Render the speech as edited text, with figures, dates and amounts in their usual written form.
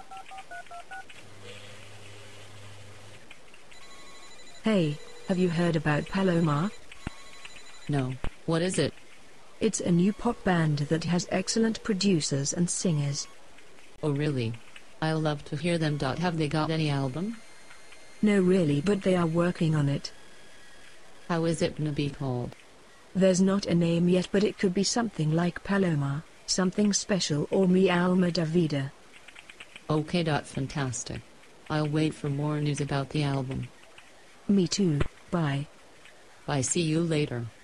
Hey, have you heard about Paloma? No, what is it? It's a new pop band that has excellent producers and singers. Oh really? I'll love to hear them. Have they got any album? No really, but they are working on it. How is it gonna be called? There's not a name yet, but it could be something like Paloma, something special, or Mi Alma da Vida. Okay, fantastic. I'll wait for more news about the album. Me too, bye. Bye, see you later.